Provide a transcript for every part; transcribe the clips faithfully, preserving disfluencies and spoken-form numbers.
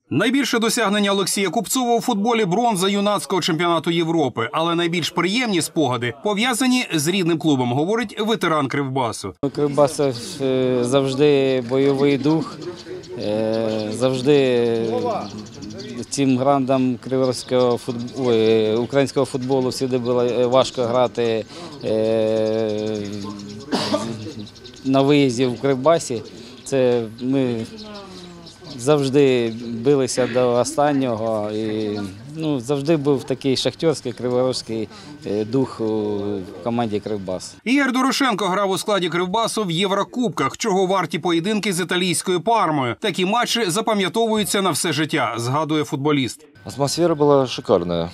Найбільше досягнення Олексія Купцова у футболі – бронза юнацького чемпіонату Європи. Але найбільш приємні спогади пов'язані з рідним клубом, говорить ветеран Кривбасу. У Кривбаса завжди бойовий дух, завжди цим грандам криворізького футболу, українського футболу завжди було важко грати на виїзді в Кривбасі. Це ми завжди билися до останнього і ну, завжди був такий шахтерський, криворізький дух у команді Кривбас. Ігор Дорошенко грав у складі Кривбасу в Єврокубках, чого варті поєдинки з італійською Пармою. Такі матчі запам'ятовуються на все життя, згадує футболіст. Атмосфера була шикарна.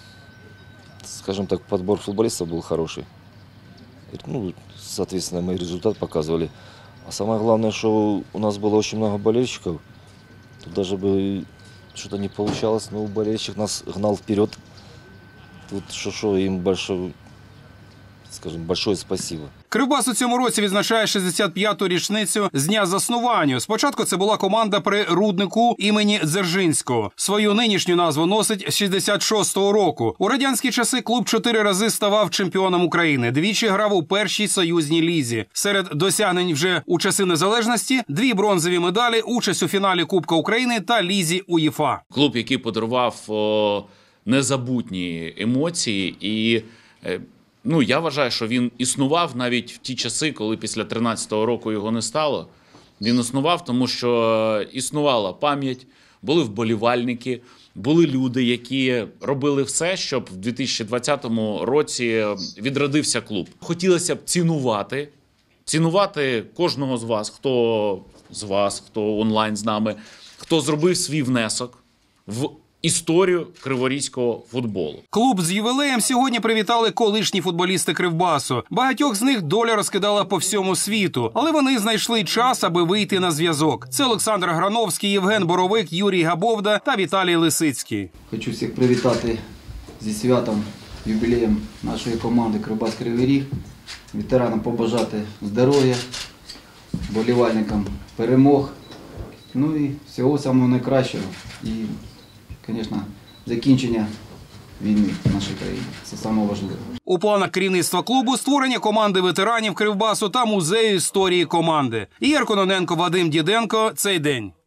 Скажем так, подбор футболистов был хороший. Ну, соответственно, мы результат показывали. А самое главное, что у нас было очень много болельщиков. Тут даже бы что-то не получалось, но болельщик нас гнал вперед. Тут шо-шо, им большое, скажем, большое спасибо. Кривбас у цьому році відзначає шістдесят п'яту річницю з дня заснування. Спочатку це була команда при Руднику імені Дзержинського. Свою нинішню назву носить з шістдесят шостого року. У радянські часи клуб чотири рази ставав чемпіоном України. Двічі грав у першій союзній лізі. Серед досягнень вже у часи незалежності – дві бронзові медалі, участь у фіналі Кубка України та лізі УЄФА. Клуб, який подарував о, незабутні емоції і... Е, Ну, я вважаю, що він існував навіть в ті часи, коли після тринадцятого року його не стало. Він існував, тому що існувала пам'ять, були вболівальники, були люди, які робили все, щоб в дві тисячі двадцятому році відродився клуб. Хотілося б цінувати, цінувати кожного з вас, хто з вас, хто онлайн з нами, хто зробив свій внесок в історію криворізького футболу. Клуб з ювілеєм сьогодні привітали колишні футболісти Кривбасу. Багатьох з них доля розкидала по всьому світу, але вони знайшли час, аби вийти на зв'язок. Це Олександр Грановський, Євген Боровик, Юрій Габовда та Віталій Лисицький. Хочу всіх привітати зі святом, ювілеєм нашої команди Кривбас-Кривий Ріг. Ветеранам побажати здоров'я, вболівальникам перемог, ну і всього самого найкращого. І звісно, закінчення війни в нашій країні. Це найважливіше. У планах керівництва клубу створення команди ветеранів Кривбасу та музею історії команди. Ігор Кононенко, Вадим Діденко. Цей день.